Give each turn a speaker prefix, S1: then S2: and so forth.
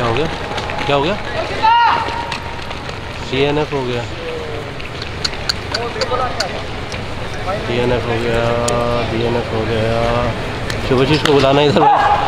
S1: क्या हो गया? क्या हो गया? DNF हो गया, DNF हो गया, DNF हो गया। शुभाशीष को बुलाना इधर भाई।